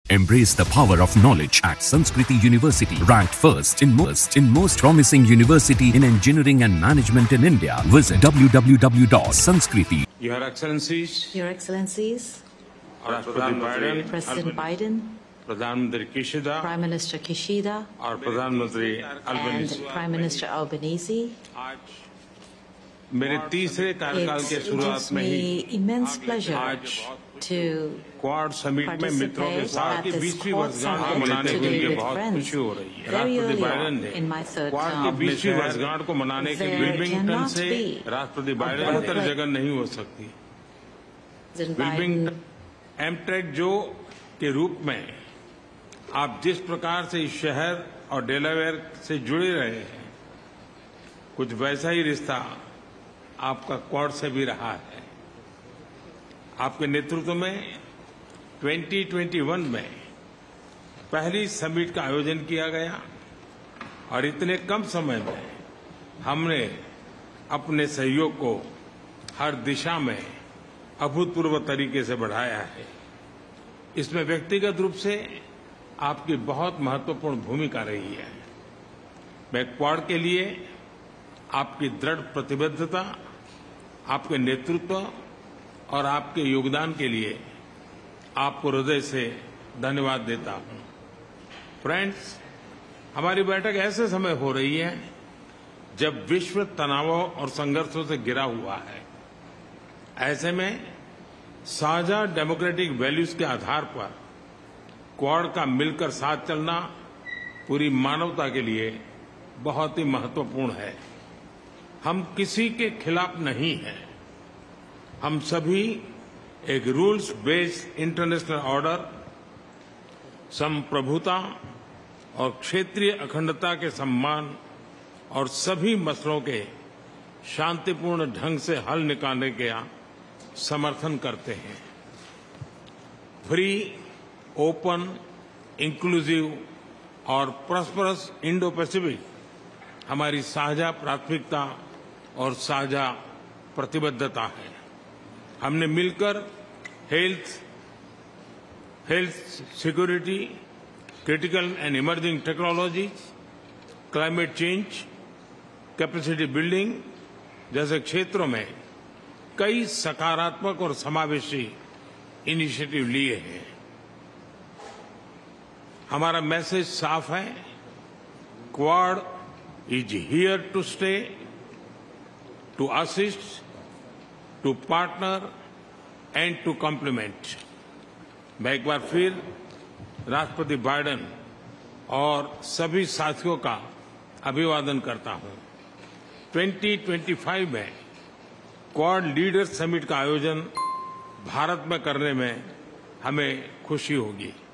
Embrace the power of knowledge at Sanskriti University, ranked first in most promising university in engineering and management in India. Visit www.sanskriti. Your Excellencies, President Biden, Prime Minister Kishida, and Prime Minister Albanese. It gives me immense pleasure to participate at this Quad Summit today with friends. Very early on in my third term, there cannot be a better President Biden. एमटेक जो के रूप में आप जिस प्रकार से इस शहर और डेलावेयर से जुड़े रहे हैं, कुछ वैसा ही रिश्ता आपका क्वाड से भी रहा है। आपके नेतृत्व में 2021 में पहली समिट का आयोजन किया गया और इतने कम समय में हमने अपने सहयोग को हर दिशा में अभूतपूर्व तरीके से बढ़ाया है। इसमें व्यक्तिगत रूप से आपकी बहुत महत्वपूर्ण भूमिका रही है। मैं क्वाड के लिए आपकी दृढ़ प्रतिबद्धता, आपके नेतृत्व और आपके योगदान के लिए आपको हृदय से धन्यवाद देता हूं। फ्रेंड्स, हमारी बैठक ऐसे समय हो रही है जब विश्व तनावों और संघर्षों से घिरा हुआ है। ऐसे में साझा डेमोक्रेटिक वैल्यूज के आधार पर क्वाड का मिलकर साथ चलना पूरी मानवता के लिए बहुत ही महत्वपूर्ण है। हम किसी के खिलाफ नहीं हैं। हम सभी एक रूल्स बेस्ड इंटरनेशनल ऑर्डर, संप्रभुता और क्षेत्रीय अखंडता के सम्मान और सभी मसलों के शांतिपूर्ण ढंग से हल निकालने का समर्थन करते हैं। फ्री, ओपन, इंक्लूसिव और प्रॉस्परस इंडो पैसिफिक हमारी साझा प्राथमिकता और साझा प्रतिबद्धता है। हमने मिलकर health security, critical and emerging technologies, climate change, capacity building जैसे क्षेत्रों में कई सकारात्मक और समावेशी इनिशिएटिव लिए हैं। हमारा मैसेज साफ है, Quad is here to stay, to assist, to partner and to complement. मैं एक बार फिर राष्ट्रपति बाइडेन और सभी साथियों का अभिवादन करता हूं। 2025 में क्वाड लीडर्स समिट का आयोजन भारत में करने में हमें खुशी होगी।